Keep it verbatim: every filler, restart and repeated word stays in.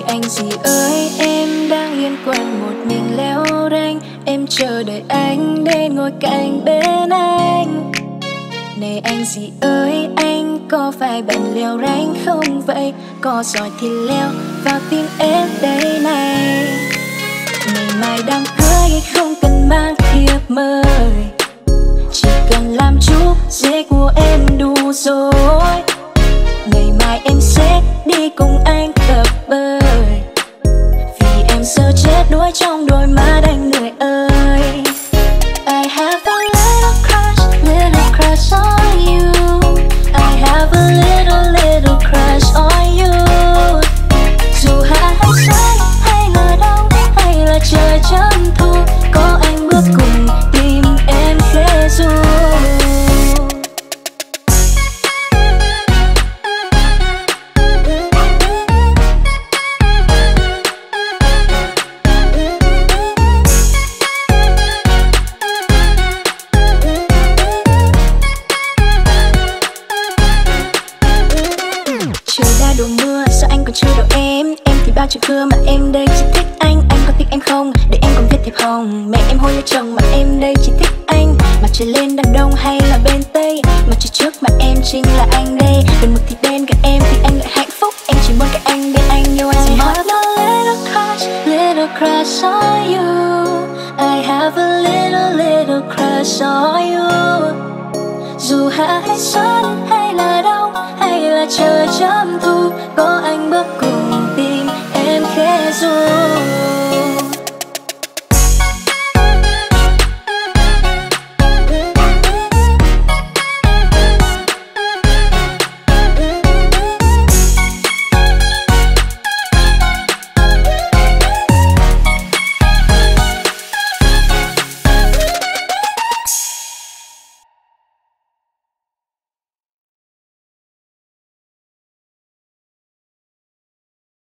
anh gì ơi, em đang yên quanh một mình leo đênh. Em chờ đợi anh đến ngồi cạnh bên anh. Này anh gì ơi, anh có phải bận leo ránh không vậy? Có giỏi thì leo vào tim em đây này. Ngày mai đám cưới không cần mang thiệp mời, chỉ cần làm chú rể của em đủ rồi. Ngày mai em sẽ đi cùng anh tập bơi, vì em sợ chết đuối trong đôi mắt anh người ơi. I have a little crush, little crush on you. I have a little, little crush on you. Dù hạ hay xuân hay là đông hay là trời chân thu, có anh bước cùng tim em khẽ ru. Bao chuyện xưa mà em đây chỉ thích anh. Anh có thích em không? Để em còn viết thiệp hồng. Mẹ em hôn lấy chồng mà em đây chỉ thích anh. Mặt trời lên đằng đông hay là bên tây, mặt trời trước mà em chính là anh đây. Gần mực thì bên cạnh em thì anh lại hạnh phúc. Em chỉ muốn cả anh bên anh yêu anh. I have a little crush, little crush on you. I have a little, little crush on you. Dù hạ hay xuân hay là đông hay là trời chăm thu, có anh bước cùng tim em khẽ ru.